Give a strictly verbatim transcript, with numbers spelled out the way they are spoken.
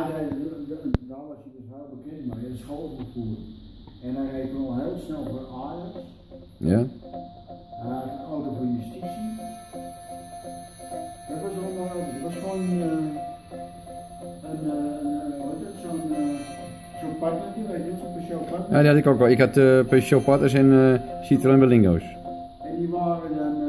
daar was hij dus heel bekend mee, de schoolvervoer. En hij reed wel heel snel voor Ajax. Ja. Hij had een auto voor justitie. Dat was allemaal, dat was gewoon uh, een, uh, wat is het, zo'n uh, zo'n partnertje, weet je, zo'n Peugeot partner. Ja, die had ik ook wel. Ik had uh, Peugeot Partners en uh, Citroën Berlingo's. En die waren dan... Uh,